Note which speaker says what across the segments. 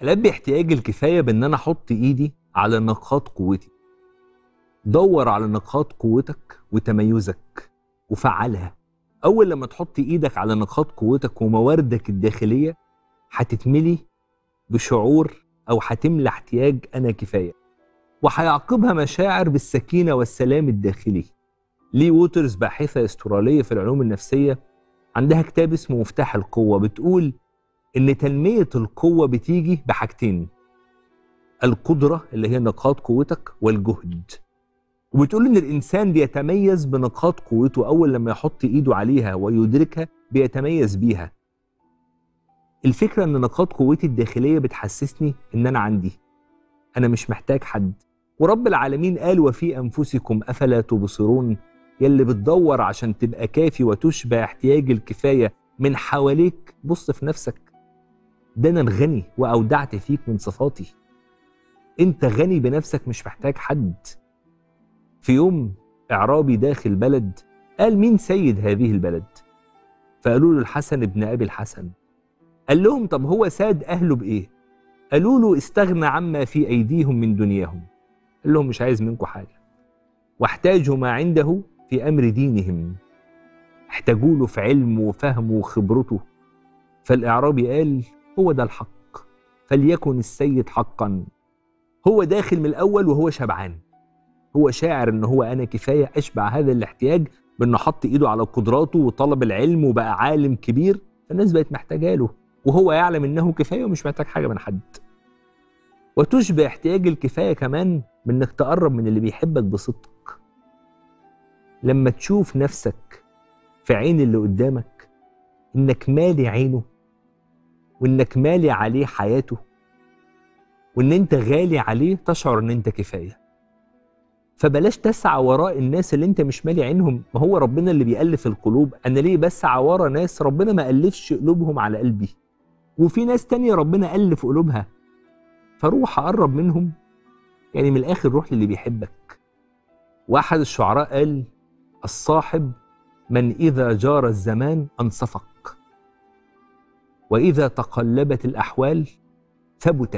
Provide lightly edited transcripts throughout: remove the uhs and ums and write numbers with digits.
Speaker 1: الاب احتياج الكفايه بان انا احط ايدي على نقاط قوتي. دور على نقاط قوتك وتميزك وفعلها. اول لما تحط ايدك على نقاط قوتك ومواردك الداخليه هتتملي بشعور او هتملى احتياج انا كفايه، وهيعقبها مشاعر بالسكينه والسلام الداخلي. لي ووترز باحثه استراليه في العلوم النفسيه عندها كتاب اسمه مفتاح القوه، بتقول ان تنميه القوه بتيجي بحاجتين: القدره اللي هي نقاط قوتك والجهد. وبتقول ان الانسان بيتميز بنقاط قوته اول لما يحط ايده عليها ويدركها بيتميز بيها. الفكره ان نقاط قوتي الداخليه بتحسسني ان انا مش محتاج حد. ورب العالمين قال: وفي انفسكم افلا تبصرون. يلي بتدور عشان تبقى كافي وتشبع احتياج الكفايه من حواليك، بص في نفسك. ده انا الغني واودعت فيك من صفاتي. انت غني بنفسك مش محتاج حد. في يوم اعرابي داخل بلد قال: مين سيد هذه البلد؟ فقالوا له: الحسن ابن ابي الحسن. قال لهم: طب هو ساد اهله بايه؟ قالوا له: استغنى عما في ايديهم من دنياهم. قال لهم: مش عايز منكم حاجه، واحتاجوا ما عنده في امر دينهم. احتاجوا له في علمه وفهمه وخبرته. فالاعرابي قال: هو ده الحق، فليكن السيد حقا. هو داخل من الاول وهو شبعان، هو شاعر ان هو انا كفايه اشبع هذا الاحتياج، بانه حط ايده على قدراته وطلب العلم وبقى عالم كبير، فالناس بقت محتاجه له، وهو يعلم انه كفايه ومش محتاج حاجه من حد. وتشبع احتياج الكفايه كمان بانك تقرب من اللي بيحبك بصدق. لما تشوف نفسك في عين اللي قدامك انك مالي عينه، وانك مالي عليه حياته، وان انت غالي عليه، تشعر ان انت كفايه. فبلاش تسعى وراء الناس اللي انت مش مالي عينهم. ما هو ربنا اللي بيألف القلوب. انا ليه بسعى ورا ناس ربنا ما ألفش قلوبهم على قلبي؟ وفي ناس تانية ربنا ألف قلوبها، فروح أقرب منهم. يعني من الآخر روح للي بيحبك. واحد الشعراء قال: الصاحب من إذا جار الزمان أنصفك، وإذا تقلبت الأحوال ثبت،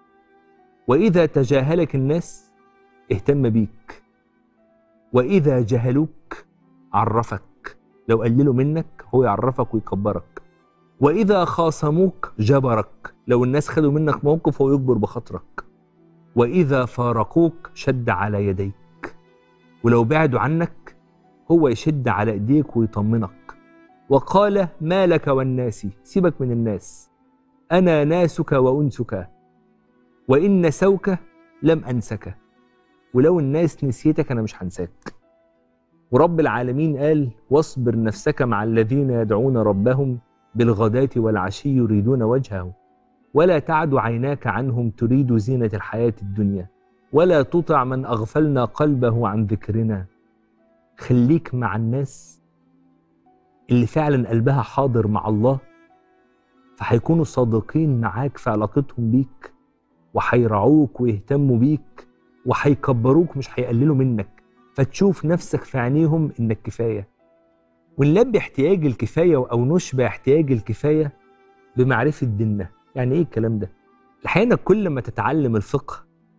Speaker 1: وإذا تجاهلك الناس اهتم بيك، وإذا جهلوك عرفك. لو قللوا منك هو يعرفك ويكبرك. وإذا خاصموك جبرك. لو الناس خدوا منك موقف هو يجبر بخاطرك. وإذا فارقوك شد على يديك. ولو بعدوا عنك هو يشد على ايديك ويطمنك. وقال: ما لك والناس. سيبك من الناس، أنا ناسك وأنسك، وإن نسوك لم أنسك. ولو الناس نسيتك أنا مش هنساك. ورب العالمين قال: واصبر نفسك مع الذين يدعون ربهم بالغداة والعشي يريدون وجهه، ولا تعد عيناك عنهم تريد زينة الحياة الدنيا، ولا تطع من أغفلنا قلبه عن ذكرنا. خليك مع الناس اللي فعلا قلبها حاضر مع الله، فهيكونوا صادقين معاك في علاقتهم بيك، وهيرعوك ويهتموا بيك وهيكبروك، مش هيقللوا منك، فتشوف نفسك في عينيهم انك كفايه. ونلبي احتياج الكفايه او نشبع احتياج الكفايه بمعرفه ديننا. يعني ايه الكلام ده؟ الحقيقه كل ما تتعلم الفقه،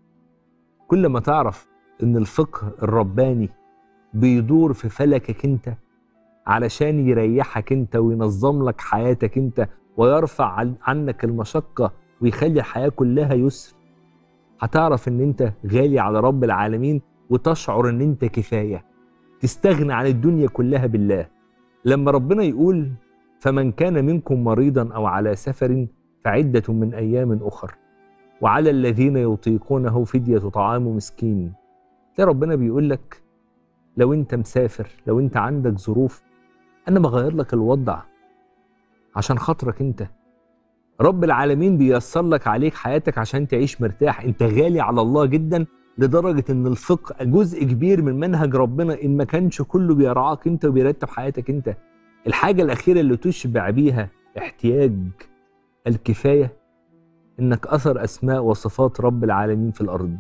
Speaker 1: كل ما تعرف ان الفقه الرباني بيدور في فلكك انت علشان يريحك انت وينظم لك حياتك انت ويرفع عنك المشقه ويخلي الحياه كلها يسر، هتعرف ان انت غالي على رب العالمين، وتشعر ان انت كفايه، تستغنى عن الدنيا كلها بالله. لما ربنا يقول: فمن كان منكم مريضا او على سفر فعده من ايام اخر وعلى الذين يطيقونه فديه طعام مسكين، تلاقي ربنا بيقول لك: لو انت مسافر، لو انت عندك ظروف، انا بغير لك الوضع عشان خاطرك انت. رب العالمين بييسر لك عليك حياتك عشان تعيش مرتاح. انت غالي على الله جدا، لدرجة ان الفقه جزء كبير من منهج ربنا، ان ما كانش كله بيرعاك انت وبيرتب حياتك انت. الحاجة الأخيرة اللي تشبع بيها احتياج الكفاية انك أثر أسماء وصفات رب العالمين في الأرض.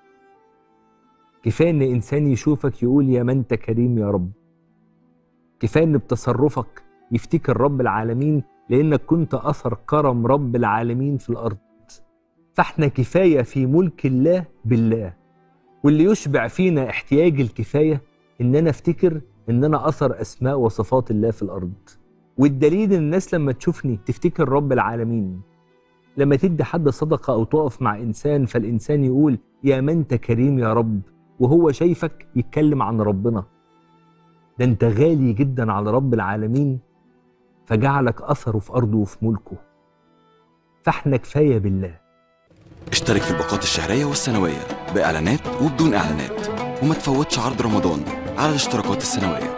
Speaker 1: كفاية ان إنسان يشوفك يقول: يا من أنت كريم يا رب. كفاية ان بتصرفك يفتكر رب العالمين، لأنك كنت أثر كرم رب العالمين في الأرض. فاحنا كفاية في ملك الله بالله. واللي يشبع فينا احتياج الكفاية إن أنا أفتكر إن أنا أثر أسماء وصفات الله في الأرض. والدليل إن الناس لما تشوفني تفتكر رب العالمين. لما تدي حد صدقة أو تقف مع إنسان فالإنسان يقول يا من أنت كريم يا رب، وهو شايفك يتكلم عن ربنا. ده أنت غالي جدا على رب العالمين فجعلك أثره في أرضه وفي ملكه. فاحنا كفاية بالله.
Speaker 2: اشترك في الباقات الشهرية والسنوية بإعلانات وبدون إعلانات، وما تفوتش عرض رمضان على الاشتراكات السنوية.